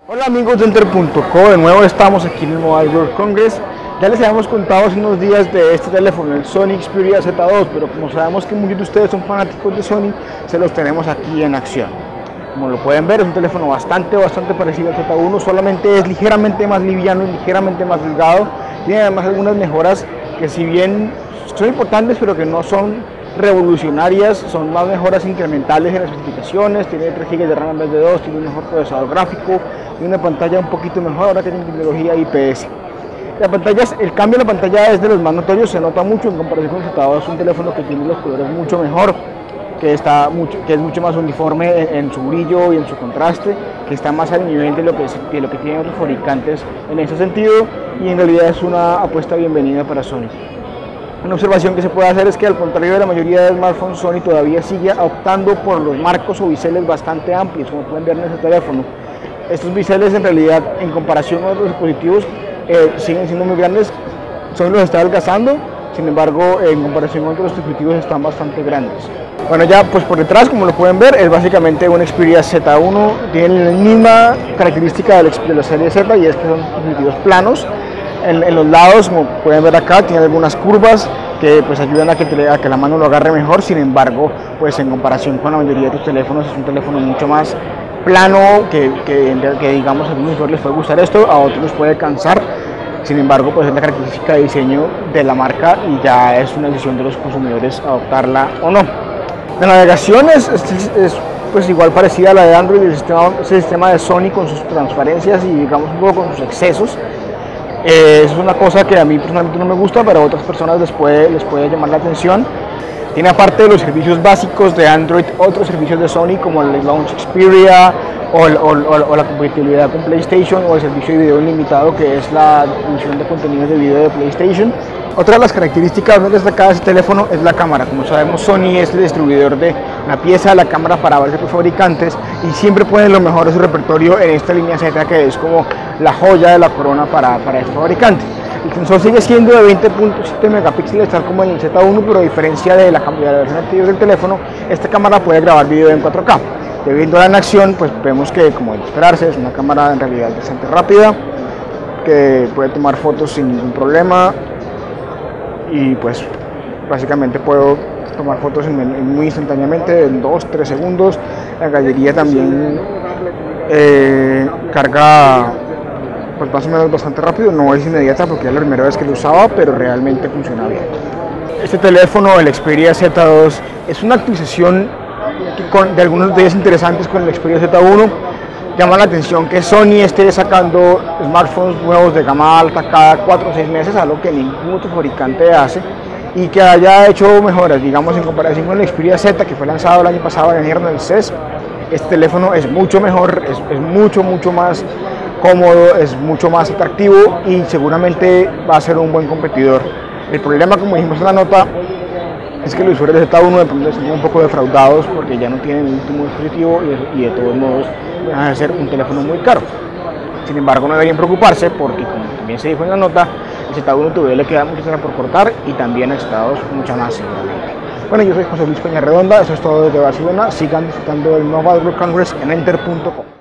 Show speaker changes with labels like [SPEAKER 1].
[SPEAKER 1] Hola amigos de Enter.co, de nuevo estamos aquí en el Mobile World Congress. Ya les habíamos contado hace unos días de este teléfono, el Sony Xperia Z2, pero como sabemos que muchos de ustedes son fanáticos de Sony, se los tenemos aquí en acción. Como lo pueden ver, es un teléfono bastante parecido al Z1, solamente es ligeramente más liviano y ligeramente más delgado. Tiene además algunas mejoras que, si bien son importantes, pero que no son revolucionarias, son más mejoras incrementales en las especificaciones. Tiene 3 GB de RAM en vez de 2, tiene un mejor procesador gráfico y una pantalla un poquito mejor, ahora que tiene tecnología IPS. El cambio en la pantalla es de los más notorios, se nota mucho en comparación con el Z2. Es un teléfono que tiene los colores mucho mejor, que es mucho más uniforme en su brillo y en su contraste, que está más al nivel de lo que tienen otros fabricantes en ese sentido, y en realidad es una apuesta bienvenida para Sony. Una observación que se puede hacer es que, al contrario de la mayoría de smartphones, Sony todavía sigue optando por los marcos o biseles bastante amplios, como pueden ver en este teléfono. Estos biseles, en realidad, en comparación con otros dispositivos, siguen siendo muy grandes. Sony los está adelgazando, sin embargo, en comparación con otros dispositivos están bastante grandes. Bueno, ya pues por detrás, como lo pueden ver, es básicamente un Xperia Z1, tiene la misma característica de la serie Z, y es que son dispositivos planos. En los lados, como pueden ver acá, tiene algunas curvas que pues ayudan a que la mano lo agarre mejor. Sin embargo, pues en comparación con la mayoría de tus teléfonos, es un teléfono mucho más plano, que digamos a algunos usuarios les puede gustar esto, a otros les puede cansar. Sin embargo, pues es la característica de diseño de la marca y ya es una decisión de los consumidores adoptarla o no. La navegación es pues igual parecida a la de Android, el sistema de Sony, con sus transparencias y digamos un poco con sus excesos. Es una cosa que a mmí personalmente no me gusta, pero a otras personas les puede llamar la atención. Tiene, aparte de los servicios básicos de Android, otros servicios de Sony, como el Launch Xperia o la compatibilidad con PlayStation, o el servicio de video ilimitado, que es la difusión de contenidos de video de PlayStation. Otra de las características más destacadas de este teléfono es la cámara. Como sabemos, Sony es el distribuidor de la pieza de la cámara para varios fabricantes, y siempre ponen lo mejor de su repertorio en esta línea Z, que es como la joya de la corona para este fabricante. El sensor sigue siendo de 20.7 megapíxeles, tal como en el Z1, pero a diferencia de la versión anterior del teléfono, esta cámara puede grabar video en 4K. Viéndola en acción, pues vemos que, como es de esperarse, es una cámara en realidad bastante rápida, que puede tomar fotos sin ningún problema, y pues básicamente puedo tomar fotos muy instantáneamente, en 2-3 segundos. La galería también carga pues más o menos bastante rápido, no es inmediata porque es la primera vez que lo usaba, pero realmente funciona bien. Este teléfono, el Xperia Z2, es una actualización de algunos detalles interesantes con el Xperia Z1. Llama la atención que Sony esté sacando smartphones nuevos de gama alta cada 4 o 6 meses, algo que ningún otro fabricante hace, y que haya hecho mejoras, digamos, en comparación con el Xperia Z, que fue lanzado el año pasado en enero del CES. Este teléfono es mucho mejor, es mucho más cómodo, es mucho más atractivo, y seguramente va a ser un buen competidor. El problema, como dijimos en la nota, es que los usuarios de Z1 de pronto están un poco defraudados porque ya no tienen el último dispositivo, y de todos modos deja de ser un teléfono muy caro. Sin embargo, no deberían preocuparse porque, como también se dijo en la nota, el Z1 todavía le queda mucha tela por cortar, y también necesitados mucha más seguramente. Bueno, yo soy José Luis Peñarredonda, eso es todo desde Barcelona. Sigan disfrutando del Mobile World Congress en Enter.co.